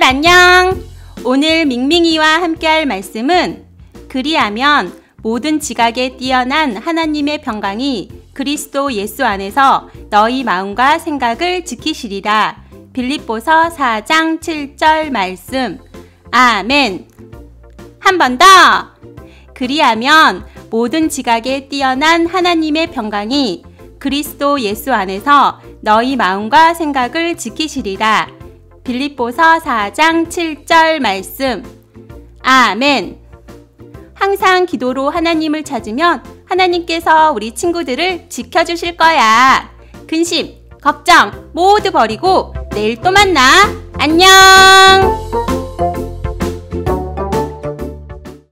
안녕! 오늘 밍밍이와 함께할 말씀은 그리하면 모든 지각에 뛰어난 하나님의 평강이 그리스도 예수 안에서 너희 마음과 생각을 지키시리라. 빌립보서 4장 7절 말씀. 아멘. 한 번 더! 그리하면 모든 지각에 뛰어난 하나님의 평강이 그리스도 예수 안에서 너희 마음과 생각을 지키시리라. 빌립보서 4장 7절 말씀. 아멘. 항상 기도로 하나님을 찾으면 하나님께서 우리 친구들을 지켜주실 거야. 근심, 걱정 모두 버리고 내일 또 만나. 안녕.